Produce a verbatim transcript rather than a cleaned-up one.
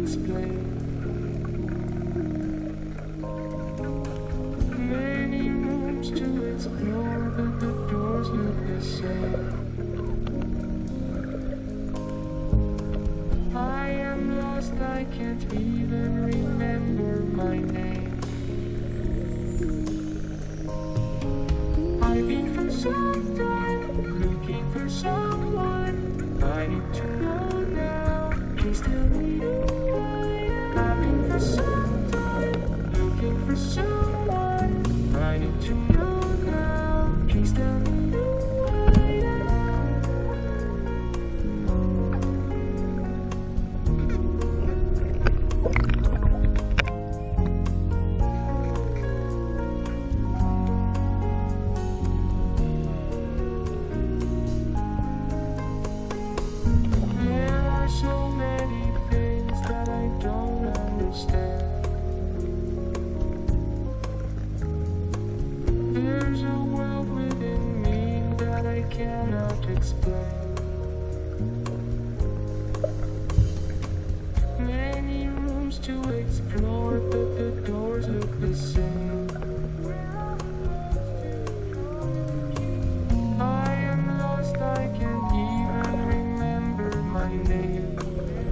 explain. Many rooms to explore, but the doors look the same. I am lost, I can't even remember my name. I've been for some time, looking for someone. I need to know now, please tell me who I am. I've been for some time, looking for someone. I need to know now, please tell me who I am. There are so many things that I don't understand. There's a world within me that I cannot explain. Many rooms to explore, but the doors look the same. I am lost, I can't even remember my name.